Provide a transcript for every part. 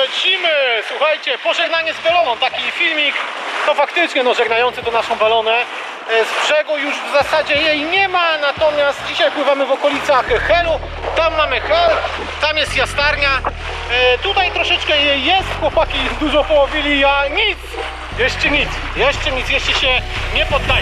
lecimy! Słuchajcie, pożegnanie z Beloną, taki filmik, to faktycznie no, żegnający to naszą Belonę. Z brzegu już w zasadzie jej nie ma, natomiast dzisiaj pływamy w okolicach Helu. Tam mamy Hel, tam jest jastarnia. Tutaj troszeczkę jej jest, chłopaki dużo połowili, a nic! Jeszcze się nie poddaję.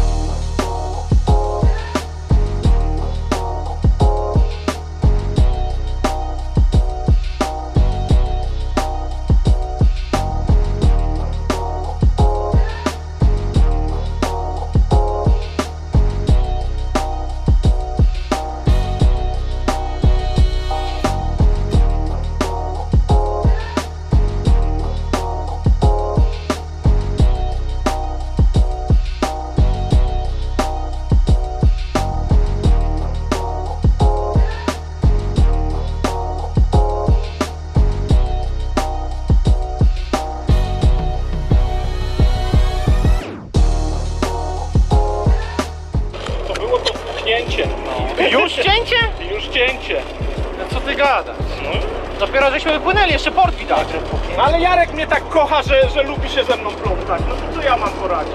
Już cięcie? Już cięcie. No co ty gadasz? Dopiero żeśmy wypłynęli, jeszcze port widać. No ale Jarek mnie tak kocha, że lubi się ze mną plątać. No to co ja mam poradzić?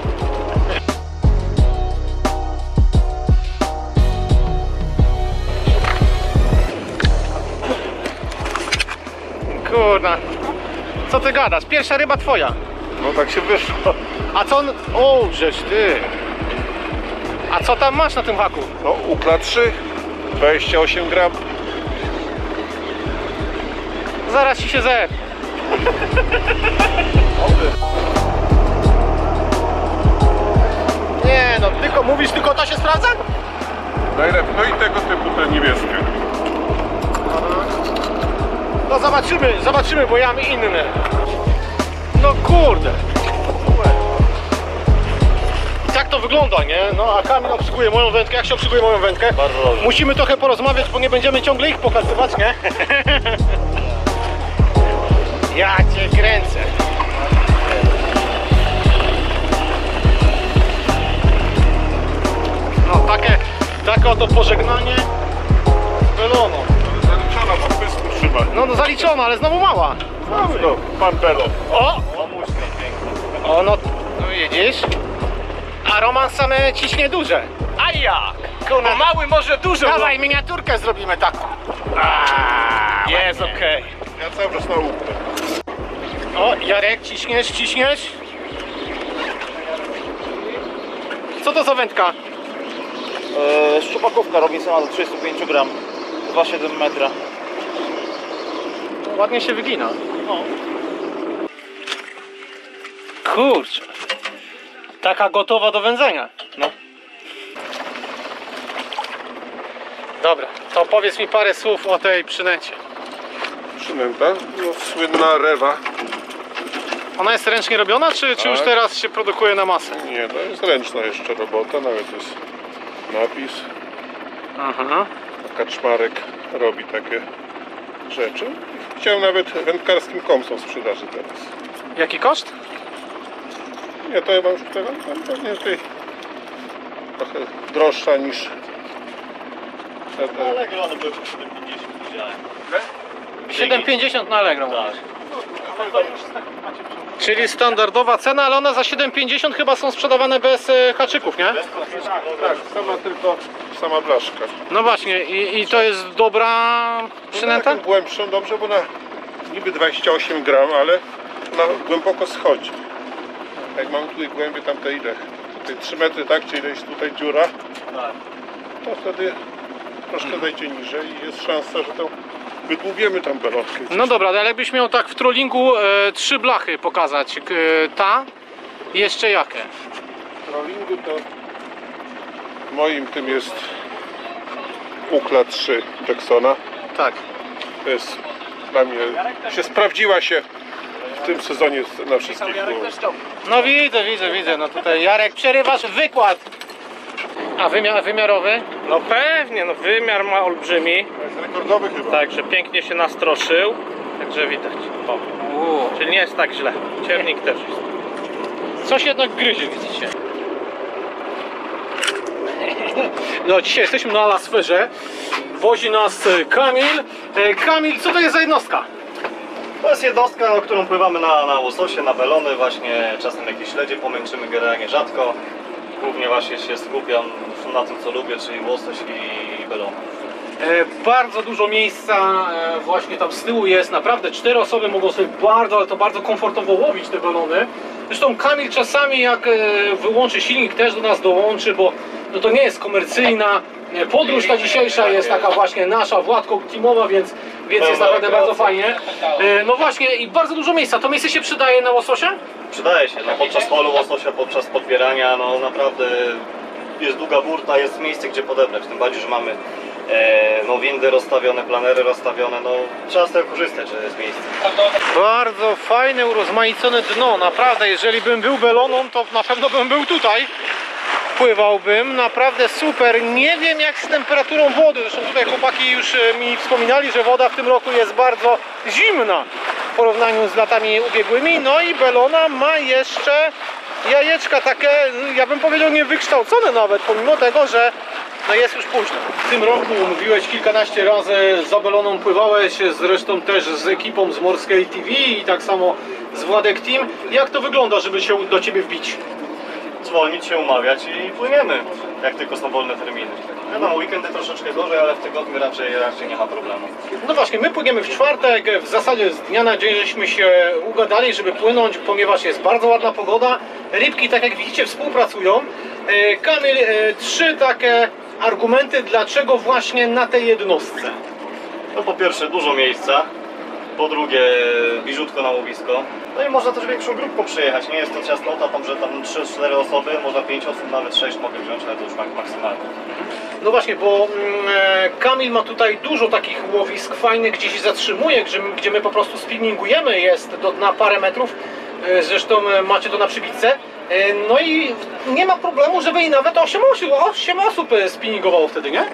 Kurna. Co ty gadasz? Pierwsza ryba twoja. No tak się wyszło. A co on... O, żeś ty. A co tam masz na tym haku? No ukla 3, 28 gram. Zaraz ci się zepnie. Nie no, tylko mówisz, tylko ta się sprawdza? Najlepiej, no i tego typu te niebieskie. No zobaczymy, bo ja mam inne. No kurde. Tak to wygląda, nie? No a Kamil obsługuje moją wędkę. Jak się obsługuje moją wędkę? Bardzo dobrze. Musimy trochę porozmawiać, bo nie będziemy ciągle ich pokazywać, nie? Ja cię kręcę. No takie oto pożegnanie z Beloną. Zaliczona, bo pysku trzyma. No zaliczona, ale znowu mała. No, pan Belon. O, no widzisz? A Roman same ciśnie duże. A jak? Kurna. No mały może dużo. Dawaj, miniaturkę zrobimy taką. Jest okej. Ja cały czas na łupę. O, Jarek, ciśniesz. Co to za wędka? Szczupakówka Robinsona do 35 gram, 2,7 metra. Ładnie się wygina. No. Kurczę. Taka gotowa do wędzenia. No. Dobra, to powiedz mi parę słów o tej przynęcie. Przynęta, no słynna rewa. Ona jest ręcznie robiona, czy już Tak. teraz się produkuje na masę? Nie, to jest ręczna jeszcze robota, nawet jest napis. Aha. Kaczmarek robi takie rzeczy. Chciałem nawet wędkarskim komsom sprzedaży teraz. Jaki koszt? Nie, to ja mam już teraz pewnie tej trochę droższa niż Ale one były po 7,50 widziałem. 7,50 na Allegro. Tak. Czyli standardowa cena, ale one za 7,50 chyba są sprzedawane bez haczyków, nie? tak, sama blaszka. No właśnie, i to jest dobra przynęta? Taką głębszą dobrze, bo na niby 28 gram, ale ona głęboko schodzi. Jak mam tutaj głębiej tamte ile? Tutaj 3 metry, tak? Czy ileś tutaj dziura? To wtedy troszkę zejdzie niżej i jest szansa, że to wydłubiemy tam belotkę. No dobra, ale jakbyś miał tak w trollingu 3 blachy pokazać, ta i jeszcze jakie? W trollingu to moim tym jest Ukla 3 Jacksona. Tak. To jest dla mnie, sprawdziła się w tym sezonie na wszystkich. No widzę, no tutaj Jarek, przerywasz wykład. A wymiarowy? No pewnie, no wymiar ma olbrzymi, To jest rekordowy chyba. także pięknie się nastroszył, także widać. O, czyli nie jest tak źle, ciernik też jest. Coś jednak gryzie, widzicie. No dzisiaj jesteśmy na Lasferze. Wozi nas Kamil. Kamil, co to jest za jednostka? To jest jednostka, no, którą pływamy na łososie, na belony, właśnie czasem jakieś śledzie pomęczymy, generalnie rzadko. Głównie właśnie się skupiam na tym, co lubię, czyli łosoś i belony. Bardzo dużo miejsca właśnie tam z tyłu jest, naprawdę 4 osoby mogą sobie bardzo, ale to bardzo komfortowo łowić te balony. Zresztą Kamil czasami jak wyłączy silnik też do nas dołączy, bo no to nie jest komercyjna podróż, ta dzisiejsza jest taka właśnie nasza, Władko teamowa, więc jest naprawdę bardzo fajnie. No właśnie i bardzo dużo miejsca, to miejsce się przydaje na łososie? Przydaje się, no, podczas polu łososia, podczas podbierania, no naprawdę jest długa burta, jest miejsce gdzie podebrać, tym bardziej, że mamy no, windy rozstawione, planery rozstawione, no trzeba z tego korzystać, że jest miejsce. Bardzo fajne, urozmaicone dno, naprawdę, jeżeli bym był beloną, to na pewno bym był tutaj. Pływałbym, naprawdę super. Nie wiem jak z temperaturą wody, zresztą tutaj chłopaki już mi wspominali, że woda w tym roku jest bardzo zimna w porównaniu z latami ubiegłymi. No i belona ma jeszcze jajeczka takie, ja bym powiedział niewykształcone nawet, pomimo tego, że no jest już późno. W tym roku mówiłeś kilkanaście razy, za beloną pływałeś, zresztą też z ekipą z Morskiej TV i tak samo z Władek Team. Jak to wygląda, żeby się do Ciebie wbić? Dzwonić się, umawiać i płyniemy, jak tylko są wolne terminy. Wiadomo, weekendy troszeczkę gorzej, ale w tygodniu raczej nie ma problemu. No właśnie, my płyniemy w czwartek, w zasadzie z dnia na dzień żeśmy się ugadali, żeby płynąć, ponieważ jest bardzo ładna pogoda. Rybki, tak jak widzicie, współpracują. Kamil, 3 takie argumenty, dlaczego właśnie na tej jednostce. No po pierwsze dużo miejsca, po drugie bliziutko na łowisko. No i można też większą grupką przyjechać, nie jest to ciasnota, tam, że tam 3-4 osoby, można 5 osób, nawet 6 mogę wziąć, ale to już maksymalnie. No właśnie, bo Kamil ma tutaj dużo takich łowisk fajnych, gdzie się zatrzymuje, gdzie my po prostu spinningujemy, jest do dna parę metrów, zresztą macie to na przybitce. No i nie ma problemu, żeby i nawet 8 osób spinningowało wtedy, nie?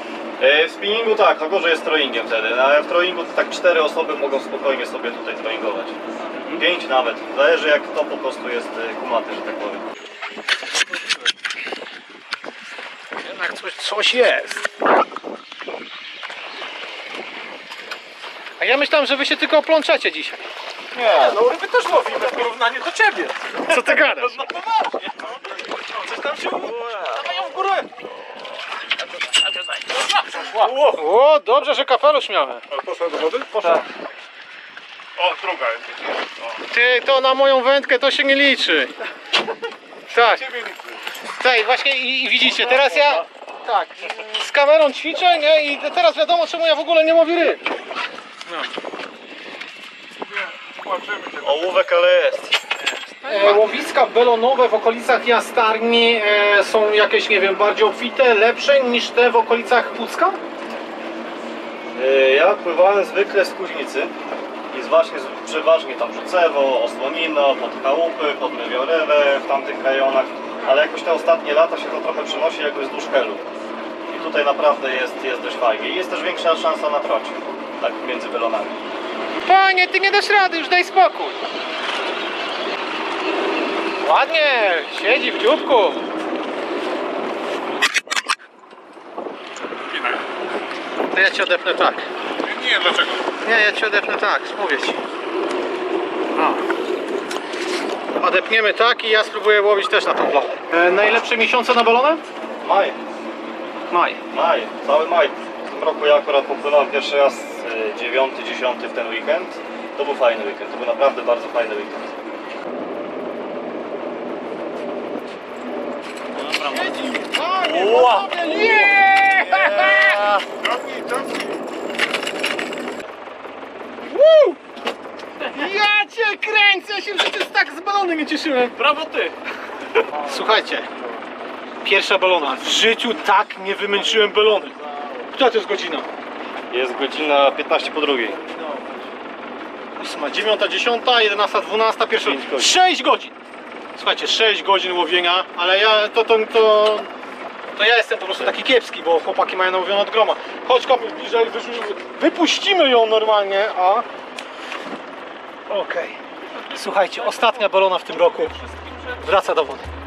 W spinningu tak, no gorzej jest trollingiem wtedy, ale w trollingu to tak 4 osoby mogą spokojnie sobie tutaj trollingować. 5 nawet, zależy jak to po prostu jest kumaty, że tak powiem. Jednak coś jest. A ja myślałem, że wy się tylko oplączacie dzisiaj. Nie, no ryby też łowimy w porównaniu do ciebie. Co ty gadasz? No poważnie. Coś tam się dawają w górę. O, dobrze, że kapelusz miałem. Ale poszła do wody? Poszła. O, druga. Ty, to na moją wędkę to się nie liczy. Tak. Ciebie liczy. Tak, właśnie i widzicie, teraz ja tak, z kamerą ćwiczę, nie? I teraz wiadomo, czemu ja w ogóle nie łowię ryb. Ołówek, ale jest. Łowiska belonowe w okolicach Jastarni są jakieś, nie wiem, bardziej obfite, lepsze niż te w okolicach Pucka? Ja pływałem zwykle z Kuźnicy i właśnie przeważnie tam Rzucewo, Osłonino, pod Chałupy, pod Mewiorewę, w tamtych rejonach, ale jakoś te ostatnie lata się to trochę przenosi jakoś wzdłuż Helu. I tutaj naprawdę jest dość fajnie i jest też większa szansa na trocie, tak między belonami. Panie, ty nie dasz rady, już daj spokój. Ładnie, siedzi w dzióbku. To ja ci odepnę tak. Nie, dlaczego? Nie, ja ci odepnę tak, mówię ci. O. Odepniemy tak i ja spróbuję łowić też na tą blachę. Najlepsze miesiące na balonę? Maj, Maj. cały maj. W tym roku ja akurat popłynąłem pierwszy raz 9-10 w ten weekend. To był fajny weekend, to był naprawdę bardzo fajny weekend. Wow. Woo! Ja cię kręcę, ja się w życiu tak z balony nie cieszyłem. Brawo ty. Słuchajcie, pierwsza balona. W życiu tak nie wymęczyłem balony. Która to jest godzina? Jest godzina 15 po drugiej. 8, 9, 10, 11, 12, pierwsza. 5 godzin. 6 godzin. Słuchajcie, 6 godzin łowienia, ale ja to ja jestem po prostu taki kiepski, bo chłopaki mają nałowione od groma. Chodź Kamil bliżej, wypuścimy ją normalnie, a... Okej. Słuchajcie, ostatnia balona w tym roku wraca do wody.